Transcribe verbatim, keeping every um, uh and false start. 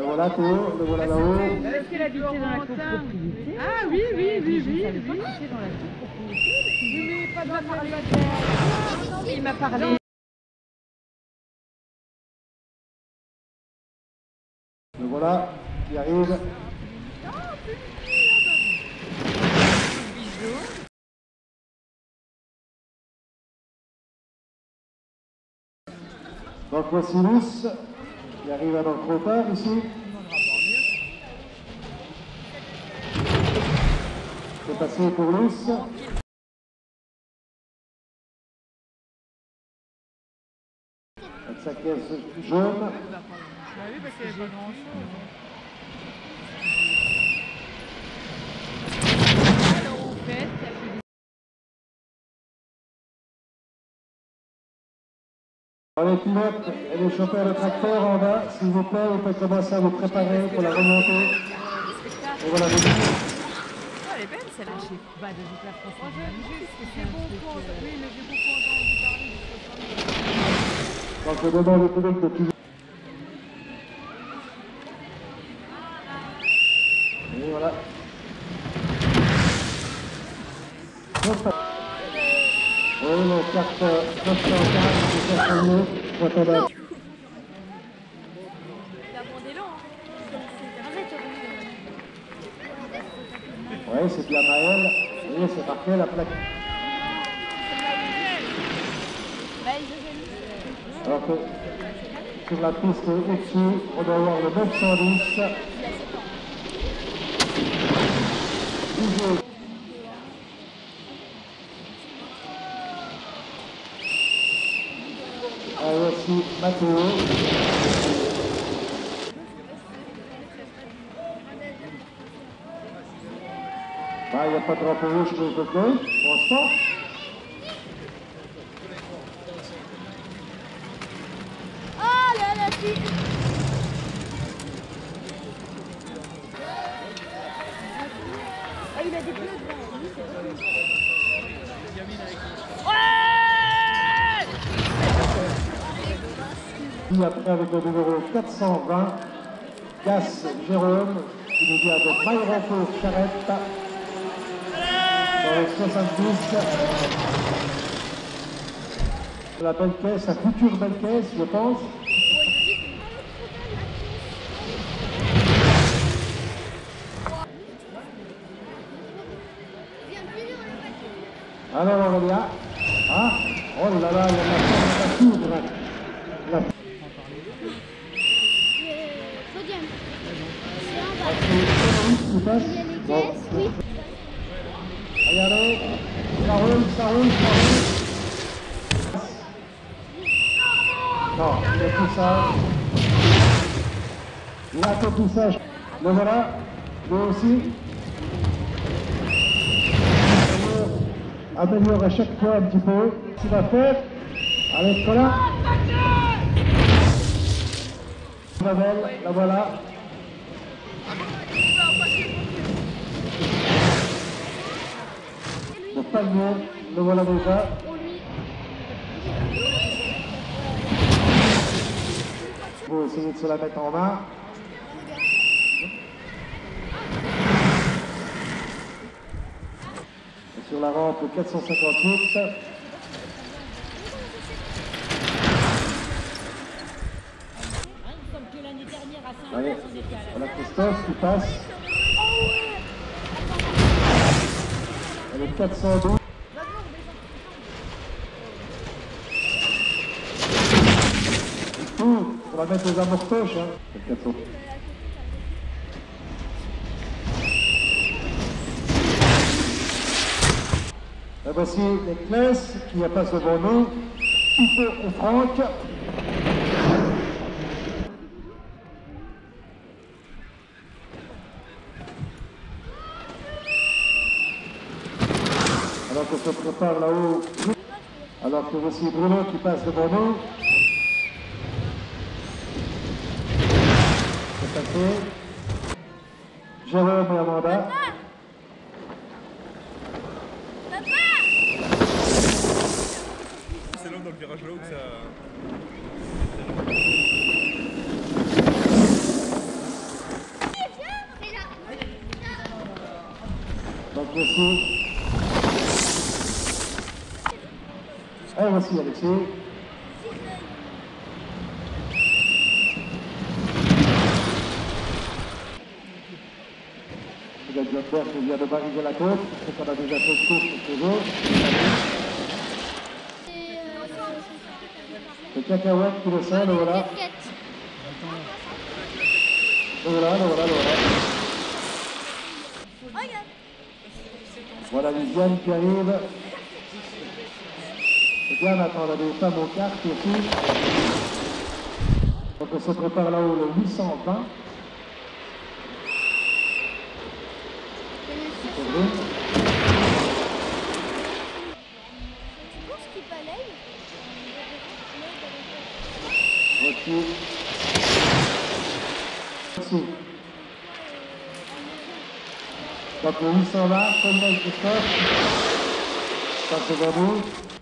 voilà Théo, le voilà là-haut. Est-ce qu'elle habitait dans la copropriété? Ah oui, oui, oui, oui. Je ne savais pas que c'était dans la copropriété. Oui, mais pas de la parler. Il m'a parlé. Le voilà, qui arrive. Donc voici Luce, qui arrive à notre hauteur ici. C'est passé pour Luce. Avec sa caisse jaune. Alors les pilotes et les chauffeurs de tracteur en bas, s'il vous plaît, vous pouvez commencer à vous préparer pour la remontée. Et voilà, vous Elle est belle celle-là. Je sais pas de la France. J'ai beaucoup entendu parler. Donc je demande au public de toujours. Et voilà. Oui, le carte neuf cent quatre, c'est ça qu'on est, quand on a... Oui, c'est bien Maël. Et c'est marqué la plaque. Alors que sur la piste au-dessus, on doit avoir le neuf cent dix. Toujours. Ah, voici Mathéo. Ah, il n'y a pas de drapeau rouge de côté, pour l'instant. Oh là là, si. Ah, il a des bleus devant. Lui, c'est Puis après avec le numéro quatre cent vingt, Gas Jérôme, qui nous vient de Maïroncourt Charette, dans le soixante-dix. La belle caisse, la future belle caisse, je pense. Alors Aurélia, ah, oh là là, il y a de la forme de la foudre. La... podium. Tu passes? Il y a les caisses, oui. Regardez, ça roule, ça roule, ça roule. Non, il a tout ça. Il a fait tout ça. Le voilà, lui aussi. Améliore à chaque fois un petit peu. Tu vas faire avec Colin. La belle, la voilà. Le palmier, le voilà déjà. Il faut essayer de se la mettre en main. Et sur la rampe quatre cent cinquante-huit. Allez, voilà Christophe qui passe. Elle est quatre cent douze. Tout, on va mettre aux amortoches. Hein. quatre cents. Et voici les classes qui passent devant nous. Pipo et Franck. Alors qu'on se prépare là-haut, alors que voici Bruno qui passe devant nous. C'est passé. Jérôme et Amanda. C'est là dans le virage là où ça... Donc merci. Et voici Alexis. C'est le John qui vient de bariser la côte, c'est qu'on a déjà fait le course pour toujours. Le cacahuète qui le sent, le voilà. Le voilà, le voilà, le voilà. Voilà Lisiane qui arrive. Et bien, on attend, on a des femmes aux cartes aussi. Donc on se prépare là-haut le huit cent vingt. Voici. Merci. Donc le huit cent vingt, comme dans Christophe, ça c'est bon.